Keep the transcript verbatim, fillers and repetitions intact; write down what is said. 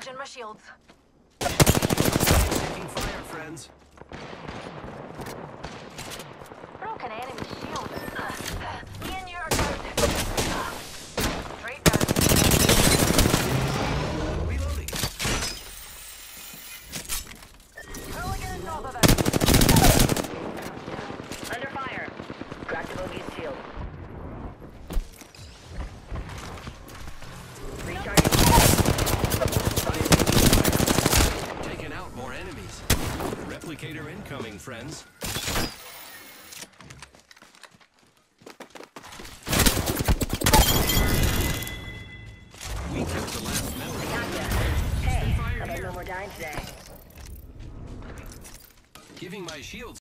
Recharging my shields. Taking fire, friends. Broken enemy shield. Me and you are good. Straight down. Reloading. Really get on top of it. Under fire. Crack the bogey's shield. Recharging. Taking out more enemies. Replicator incoming, friends. We killed the last metal. Gotcha. Hey, how about no more dying today? Giving my shields